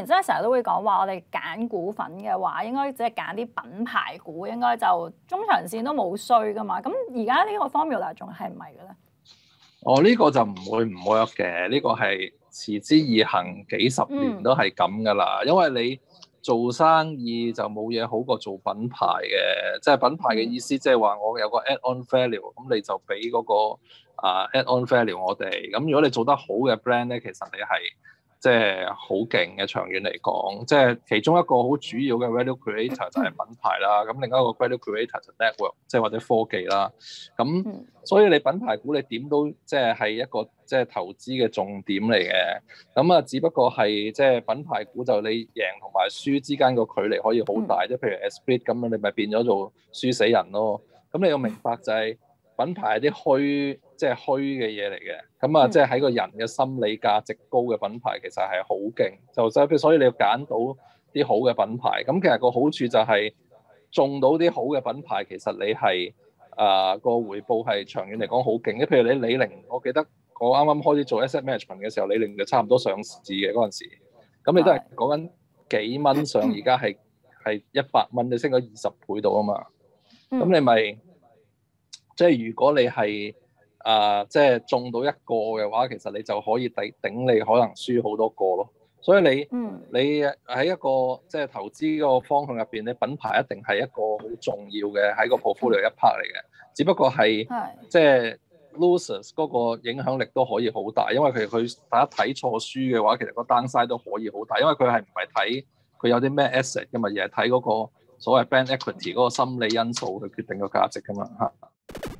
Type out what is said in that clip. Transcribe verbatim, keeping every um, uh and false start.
前真係成日都會講話，我哋揀股份嘅話，應該只係揀啲品牌股，應該就中長線都冇衰噶嘛。咁而家呢個 formula 仲係唔係嘅咧？ 哦，呢、這個就唔會唔 work 嘅，呢、這個係持之以恆，幾十年都係咁噶啦。嗯、因為你做生意就冇嘢好過做品牌嘅，即係品牌嘅意思，即係話我有個 add-on value，咁你就俾嗰、那個啊、uh, add-on value 我哋。咁如果你做得好嘅 brand 咧，其實你係即係好勁嘅，長遠嚟講，即係其中一個好主要嘅 value creator 就係品牌啦。咁另一個 value creator 就 network，即係或者科技啦。咁所以你品牌股你點都即係係一個即係投資嘅重點嚟嘅。咁啊，只不過係即係品牌股就你贏同埋輸之間個距離可以好大，即係譬如 Esprit 咁樣，你咪變咗做輸死人咯。咁你要明白就係品牌係啲虛，即係虛嘅嘢嚟嘅。咁啊，即係喺個人嘅心理價值高嘅品牌，其實係好勁。就所所以你要揀到啲好嘅品牌。咁其實個好處就係中到啲好嘅品牌，其實你係啊個回報係長遠嚟講好勁。即譬如你李寧，我記得我啱啱開始做 asset management 嘅時候，李寧就差唔多上市嘅嗰陣時。咁你都係講緊幾蚊上，而家係係一百蚊，你升咗二十倍到啊嘛。咁你咪即係如果你係啊、呃，即係中到一個嘅話，其實你就可以頂頂你可能輸好多個咯。所以你、嗯、你喺一個即係投資個方向入邊，你品牌一定係一個好重要嘅喺個 portfolio 一 part 嚟嘅。只不過係即係 losers 嗰個影響力都可以好大，因為佢佢大家睇錯書嘅話，其實個 downside 都可以好大，因為佢係唔係睇佢有啲咩 asset 㗎嘛，而係睇嗰個所謂 brand equity 嗰個心理因素去決定個價值㗎嘛嚇。